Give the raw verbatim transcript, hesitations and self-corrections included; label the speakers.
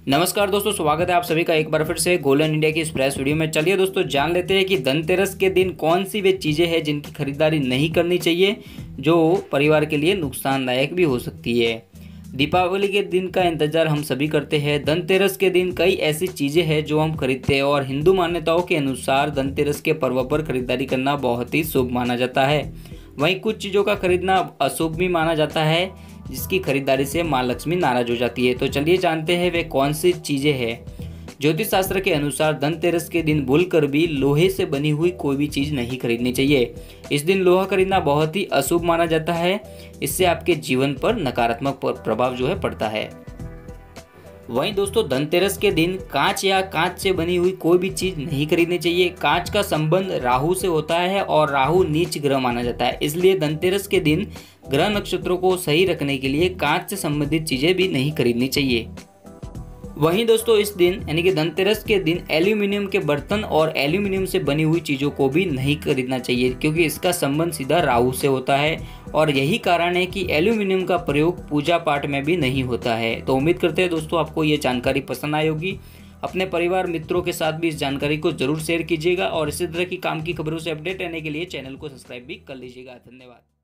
Speaker 1: नमस्कार दोस्तों, स्वागत है आप सभी का एक बार फिर से गोल्डन इंडिया की इस फ्रेश वीडियो में। चलिए दोस्तों जान लेते हैं कि धनतेरस के दिन कौन सी वे चीज़ें हैं जिनकी खरीदारी नहीं करनी चाहिए, जो परिवार के लिए नुकसानदायक भी हो सकती है। दीपावली के दिन का इंतजार हम सभी करते हैं। धनतेरस के दिन कई ऐसी चीज़ें हैं जो हम खरीदते हैं और हिंदू मान्यताओं के अनुसार धनतेरस के पर्व पर खरीदारी करना बहुत ही शुभ माना जाता है। वहीं कुछ चीज़ों का खरीदना अशुभ भी माना जाता है, जिसकी खरीदारी से माँ लक्ष्मी नाराज हो जाती है। तो चलिए जानते हैं वे कौन सी चीज़ें हैं। ज्योतिष शास्त्र के अनुसार धनतेरस के दिन भूलकर भी लोहे से बनी हुई कोई भी चीज़ नहीं खरीदनी चाहिए। इस दिन लोहा खरीदना बहुत ही अशुभ माना जाता है। इससे आपके जीवन पर नकारात्मक प्रभाव जो है पड़ता है। वहीं दोस्तों धनतेरस के दिन कांच या कांच से बनी हुई कोई भी चीज़ नहीं खरीदनी चाहिए। कांच का संबंध राहु से होता है और राहु नीच ग्रह माना जाता है। इसलिए धनतेरस के दिन ग्रह नक्षत्रों को सही रखने के लिए कांच से संबंधित चीज़ें भी नहीं खरीदनी चाहिए। वहीं दोस्तों इस दिन यानी कि धनतेरस के दिन एल्यूमिनियम के बर्तन और एल्यूमिनियम से बनी हुई चीज़ों को भी नहीं खरीदना चाहिए, क्योंकि इसका संबंध सीधा राहु से होता है और यही कारण है कि एल्यूमिनियम का प्रयोग पूजा पाठ में भी नहीं होता है। तो उम्मीद करते हैं दोस्तों आपको ये जानकारी पसंद आई होगी। अपने परिवार मित्रों के साथ भी इस जानकारी को जरूर शेयर कीजिएगा और इसी तरह की काम की खबरों से अपडेट रहने के लिए चैनल को सब्सक्राइब भी कर लीजिएगा। धन्यवाद।